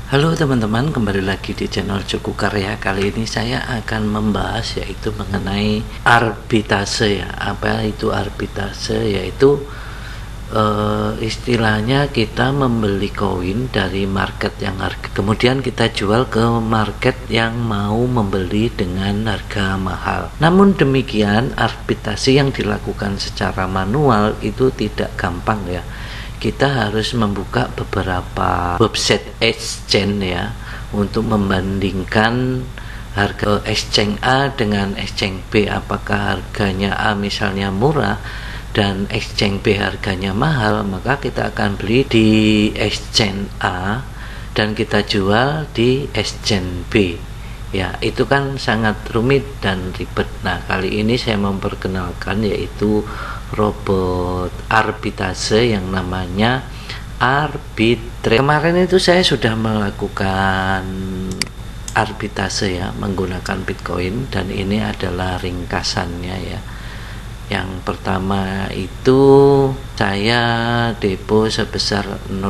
Halo teman-teman, kembali lagi di channel Cukup Karya. Kali ini saya akan membahas yaitu mengenai arbitrase ya. Apa itu arbitrase? Yaitu istilahnya kita membeli koin dari market yang harga, kemudian kita jual ke market yang mau membeli dengan harga mahal. Namun demikian, arbitrase yang dilakukan secara manual itu tidak gampang ya. Kita harus membuka beberapa website exchange ya untuk membandingkan harga exchange A dengan exchange B, apakah harganya A misalnya murah dan exchange B harganya mahal, maka kita akan beli di exchange A dan kita jual di exchange B ya. Itu kan sangat rumit dan ribet. Nah, kali ini saya memperkenalkan yaitu robot arbitrase yang namanya Arbitrage. Kemarin itu saya sudah melakukan arbitrase ya menggunakan Bitcoin, dan ini adalah ringkasannya ya. Yang pertama itu saya depo sebesar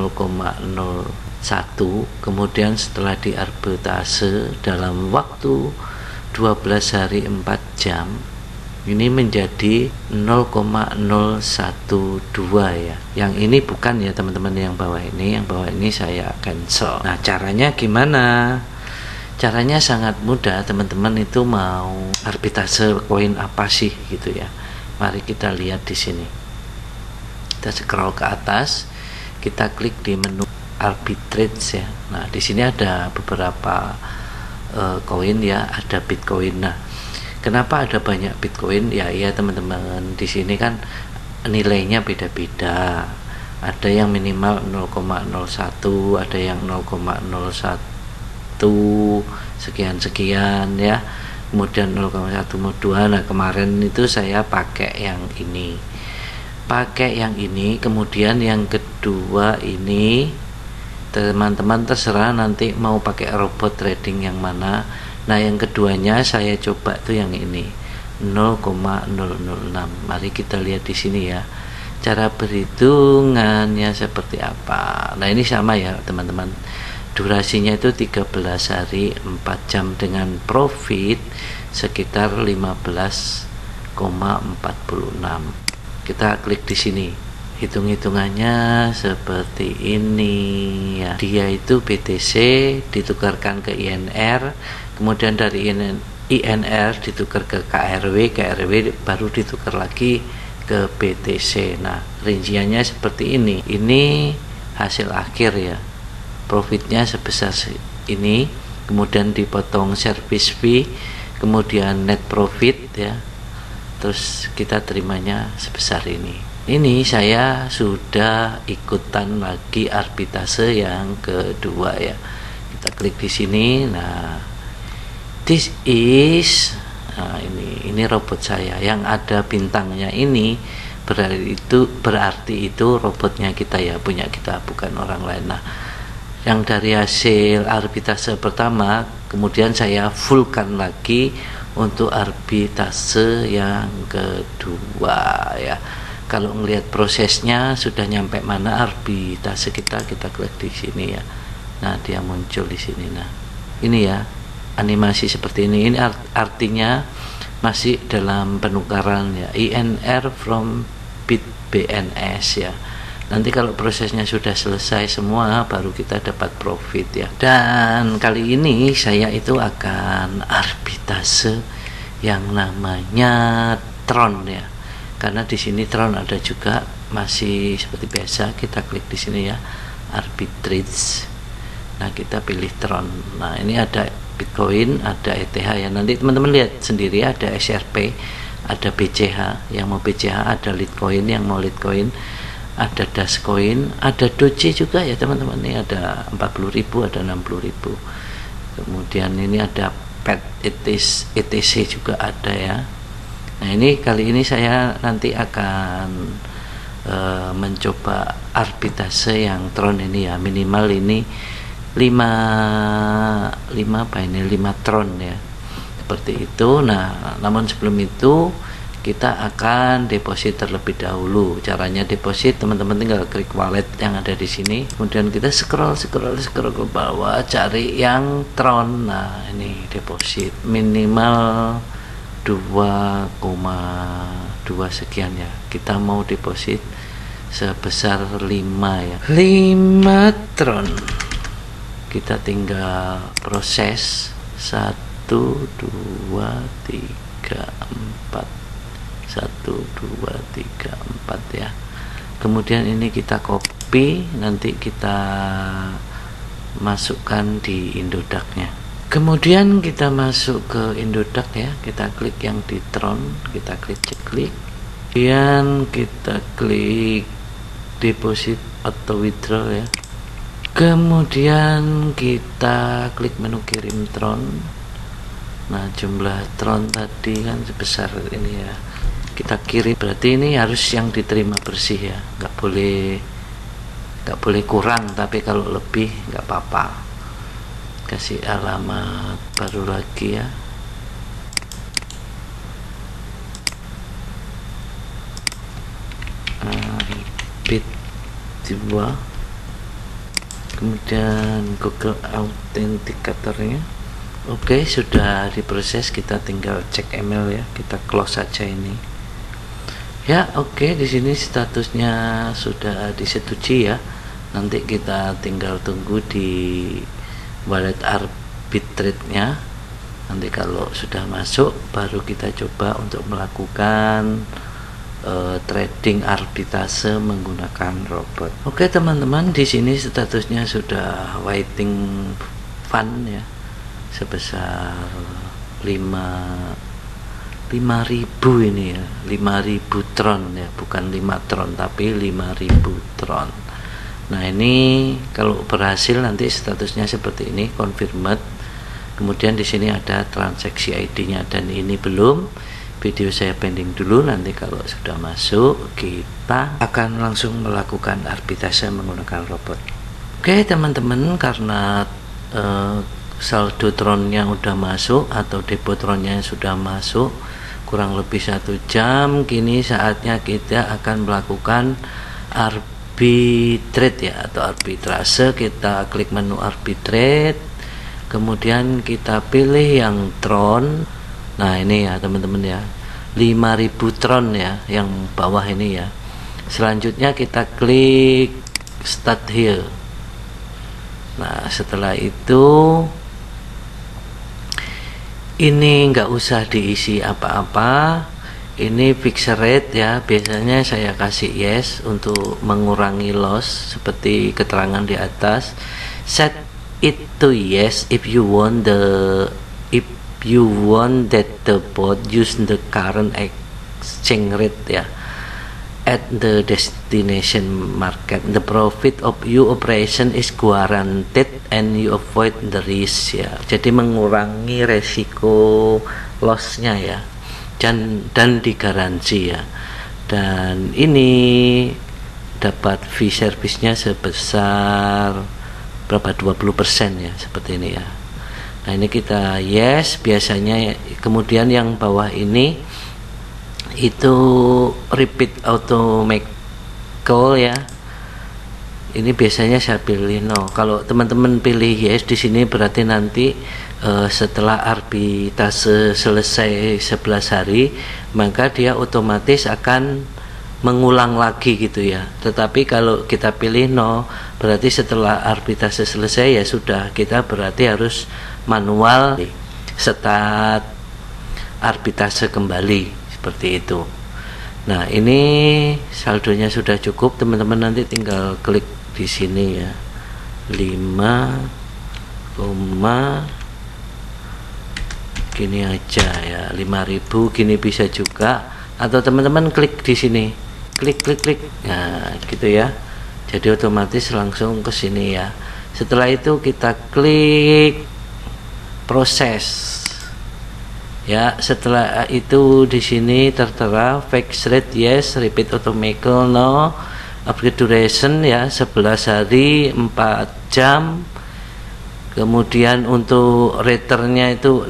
0,01, kemudian setelah diarbitrase dalam waktu 12 hari 4 jam ini menjadi 0,012 ya. Yang ini bukan ya teman-teman, yang bawah ini, yang bawah ini saya cancel. Nah, caranya gimana? Caranya sangat mudah teman-teman. Itu mau arbitrase koin apa sih gitu ya. Mari kita lihat di sini. Kita scroll ke atas, kita klik di menu arbitrage ya. Nah, di sini ada beberapa koin ya, ada Bitcoin. Nah, kenapa ada banyak Bitcoin? Ya iya teman-teman, di sini kan nilainya beda-beda. Ada yang minimal 0,01, ada yang 0,01 sekian-sekian ya. Kemudian 0,102. Nah, kemarin itu saya pakai yang ini. Kemudian yang kedua ini teman-teman terserah nanti mau pakai robot trading yang mana. Nah, yang keduanya saya coba tuh yang ini 0,006. Mari kita lihat di sini ya. Cara perhitungannya seperti apa. Nah, ini sama ya teman-teman. Durasinya itu 13 hari 4 jam dengan profit sekitar 15,46. Kita klik di sini. Hitung-hitungannya seperti ini ya. Dia itu BTC ditukarkan ke INR, kemudian dari INR ditukar ke KRW baru ditukar lagi ke BTC. Nah, rinciannya seperti ini. Ini hasil akhir ya. Profitnya sebesar ini, kemudian dipotong service fee, kemudian net profit ya. Terus kita terimanya sebesar ini. Ini saya sudah ikutan lagi arbitrase yang kedua ya. Kita klik di sini. Nah, this is, nah ini robot saya yang ada bintangnya ini, berarti itu robotnya kita ya, punya kita, bukan orang lain. Nah, yang dari hasil arbitrase pertama kemudian saya fullkan lagi untuk arbitrase yang kedua ya. Kalau melihat prosesnya sudah nyampe mana arbitrase kita klik di sini ya. Nah, dia muncul di sini. Nah, ini ya animasi seperti ini. Ini artinya masih dalam penukaran ya, INR from BNS ya. Nanti kalau prosesnya sudah selesai semua baru kita dapat profit ya. Dan kali ini saya itu akan arbitrase yang namanya Tron ya. Karena di sini Tron ada juga, masih seperti biasa kita klik di sini ya, arbitrage. Nah, kita pilih Tron. Nah, ini ada Bitcoin, ada ETH ya. Nanti teman-teman lihat sendiri, ada SRP, ada BCH, yang mau BCH, ada Litecoin, yang mau Litecoin, ada Dascoin, ada Doge juga ya teman-teman. Ini ada 40.000, ada 60.000. Kemudian ini ada PET ETC juga ada ya. Nah, ini kali ini saya nanti akan mencoba arbitrase yang Tron ini ya. Minimal ini 5 Tron ya, seperti itu. Nah, namun sebelum itu kita akan deposit terlebih dahulu. Caranya deposit, teman-teman tinggal klik wallet yang ada di sini, kemudian kita scroll ke bawah, cari yang Tron. Nah, ini deposit minimal 2,2 sekian ya. Kita mau deposit sebesar 5 ya, 5 Tron. Kita tinggal proses 1 2 3 4 1 2 3 4 ya. Kemudian ini kita copy, nanti kita masukkan di Indodax-nya. Kemudian kita masuk ke Indodax ya, kita klik yang di Tron, kita klik klik, kemudian kita klik deposit atau withdraw ya. Kemudian kita klik menu kirim Tron. Nah, jumlah Tron tadi kan sebesar ini ya, kita kirim. Berarti ini harus yang diterima bersih ya, nggak boleh kurang, tapi kalau lebih nggak apa-apa. Kasih alamat baru lagi ya. Bit 2, kemudian Google Authenticator-nya. Oke, sudah diproses, kita tinggal cek email ya, kita close saja ini ya. Oke, di sini statusnya sudah disetujui ya. Nanti kita tinggal tunggu di wallet Arbitrate-nya. Nanti kalau sudah masuk baru kita coba untuk melakukan trading arbitrase menggunakan robot. Oke teman-teman, di sini statusnya sudah waiting fund ya, sebesar 5.000 ini ya, 5.000 Tron ya, bukan 5 Tron tapi 5.000 Tron. Nah, ini kalau berhasil nanti statusnya seperti ini, confirmed. Kemudian di sini ada transaksi ID-nya, dan ini belum. Video saya pending dulu, nanti kalau sudah masuk kita akan langsung melakukan arbitrase menggunakan robot. Oke teman-teman, karena saldo Tronnya udah masuk atau depo Tronnya sudah masuk kurang lebih 1 jam, kini saatnya kita akan melakukan arbitrate ya, atau arbitrase. Kita klik menu arbitrate, kemudian kita pilih yang Tron. Nah, ini ya teman-teman ya, 5.000 Tron ya, yang bawah ini ya. Selanjutnya kita klik start here. Nah, setelah itu ini nggak usah diisi apa-apa, ini fixed rate ya. Biasanya saya kasih yes untuk mengurangi loss seperti keterangan di atas. Set it to yes if you want that the bot use the current exchange rate ya at the destination market. The profit of your operation is guaranteed and you avoid the risk ya. Jadi mengurangi resiko lossnya ya, dan digaransi ya. Dan ini dapat fee service-nya sebesar berapa, 20% ya, seperti ini ya. Nah, ini kita yes biasanya. Kemudian yang bawah ini itu repeat automatical ya. Ini biasanya saya pilih no. Kalau teman-teman pilih yes di sini berarti nanti setelah arbitrase selesai 11 hari maka dia otomatis akan mengulang lagi gitu ya. Tetapi kalau kita pilih no, berarti setelah arbitrase selesai ya sudah, kita berarti harus manual start arbitrase kembali, seperti itu. Nah, ini saldonya sudah cukup teman-teman, nanti tinggal klik di sini ya, 5, gini aja ya, 5.000 gini bisa juga, atau teman-teman klik di sini, klik, nah gitu ya. Jadi otomatis langsung ke sini ya. Setelah itu kita klik proses ya. Setelah itu di sini tertera fixed rate yes, repeat automatical no, upgrade duration ya 11 hari 4 jam. Kemudian untuk returnnya itu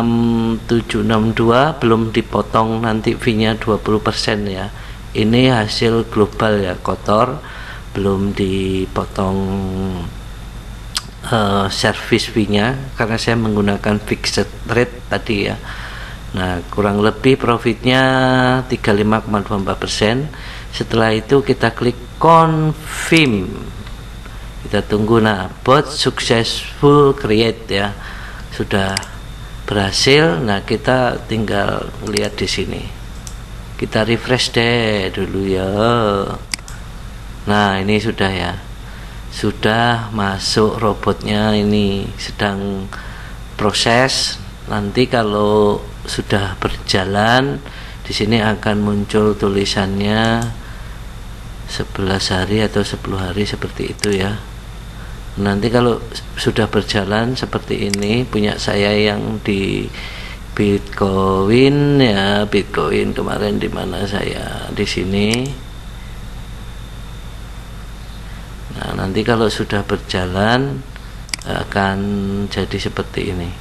6762, belum dipotong nanti fee-nya 20% ya. Ini hasil global ya, kotor, belum dipotong service fee-nya karena saya menggunakan fixed rate tadi ya. Nah, kurang lebih profitnya 35,24%. Setelah itu kita klik confirm, kita tunggu. Nah, bot successful create ya, sudah berhasil. Nah, kita tinggal lihat di sini, kita refresh deh dulu ya. Nah, ini sudah ya, sudah masuk robotnya, ini sedang proses. Nanti kalau sudah berjalan, di sini akan muncul tulisannya 11 hari atau 10 hari seperti itu ya. Nanti kalau sudah berjalan seperti ini, punya saya yang di Bitcoin ya, Bitcoin kemarin di mana saya di sini. Nah, nanti kalau sudah berjalan akan jadi seperti ini.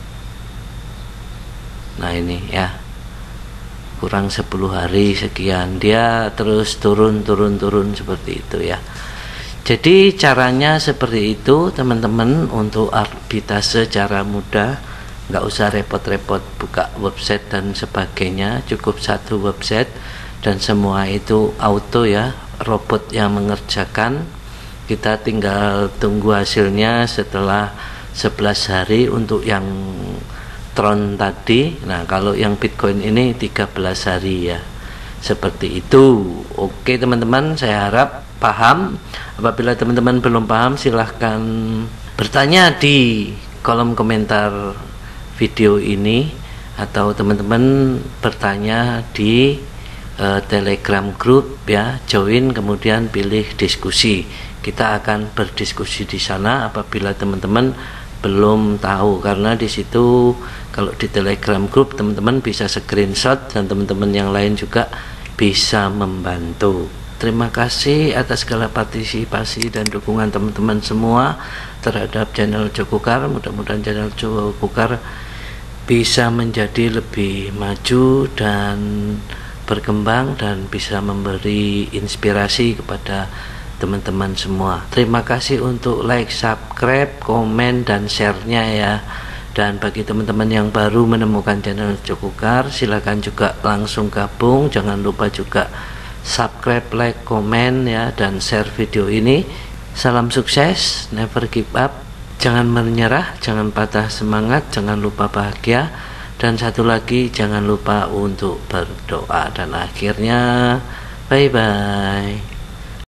Nah, ini ya, kurang 10 hari sekian, dia terus turun seperti itu ya. Jadi caranya seperti itu teman-teman, untuk arbitrase secara mudah, nggak usah repot-repot buka website dan sebagainya, cukup satu website dan semua itu auto ya, robot yang mengerjakan. Kita tinggal tunggu hasilnya setelah 11 hari untuk yang Tron tadi. Nah, kalau yang Bitcoin ini 13 hari ya, seperti itu. Oke teman-teman, saya harap paham. Apabila teman-teman belum paham, silahkan bertanya di kolom komentar video ini, atau teman-teman bertanya di Telegram group ya, join kemudian pilih diskusi. Kita akan berdiskusi di sana apabila teman-teman belum tahu, karena di situ kalau di Telegram group teman-teman bisa screenshot dan teman-teman yang lain juga bisa membantu. Terima kasih atas segala partisipasi dan dukungan teman-teman semua terhadap channel Jokukar. Mudah-mudahan channel Jokukar bisa menjadi lebih maju dan berkembang dan bisa memberi inspirasi kepada teman-teman semua. Terima kasih untuk like, subscribe, komen, dan share-nya ya. Dan bagi teman-teman yang baru menemukan channel Jokukar, silakan juga langsung gabung. Jangan lupa juga subscribe, like, komen ya, dan share video ini. Salam sukses, never give up, jangan menyerah, jangan patah semangat, jangan lupa bahagia, dan satu lagi, jangan lupa untuk berdoa. Dan akhirnya bye bye.